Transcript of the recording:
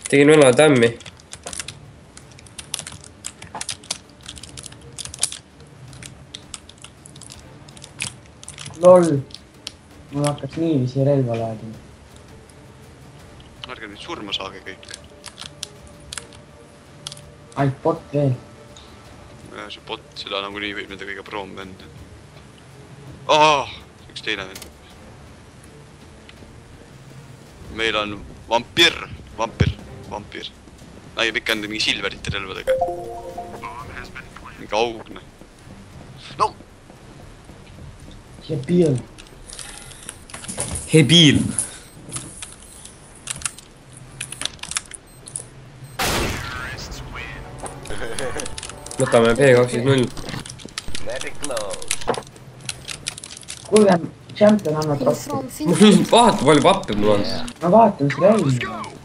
Tegin üle tämmi. LOL. Mul hakkas niiviisi relva laadima. Ärge nüüd surma saage kõik. Ai, bot veel. See bot, seda nagunii võib nende kõige proom vend. Üks teine vend. Meil on vampir. Näib ikka enda mingi silverite relvadega. Mingi augne. No! Hebiil. Hebiil. Võtame P20. Kuulge, champion annab rohkem. Mul vaata palju pappe mul on. Ma vaatan seda ei.